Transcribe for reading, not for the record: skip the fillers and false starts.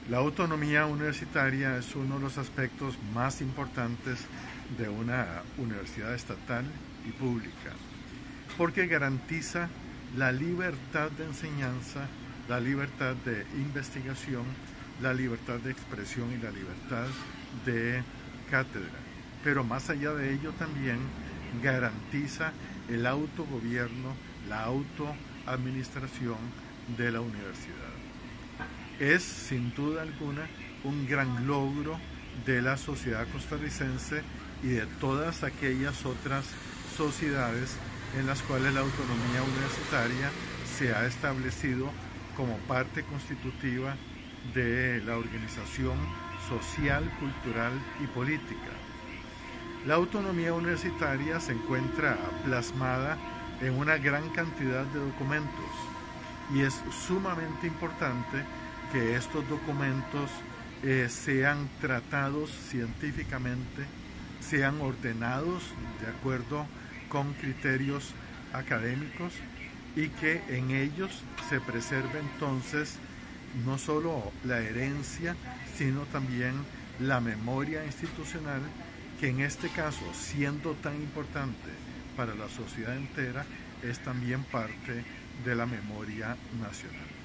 La autonomía universitaria es uno de los aspectos más importantes de una universidad estatal y pública, porque garantiza la libertad de enseñanza, la libertad de investigación, la libertad de expresión y la libertad de cátedra. Pero más allá de ello también garantiza el autogobierno, la autoadministración de la universidad. Es sin duda alguna un gran logro de la sociedad costarricense y de todas aquellas otras sociedades en las cuales la autonomía universitaria se ha establecido como parte constitutiva de la organización social, cultural y política. La autonomía universitaria se encuentra plasmada en una gran cantidad de documentos y es sumamente importante que estos documentos sean tratados científicamente, sean ordenados de acuerdo con criterios académicos y que en ellos se preserve entonces no solo la herencia, sino también la memoria institucional, que en este caso, siendo tan importante para la sociedad entera, es también parte de la memoria nacional.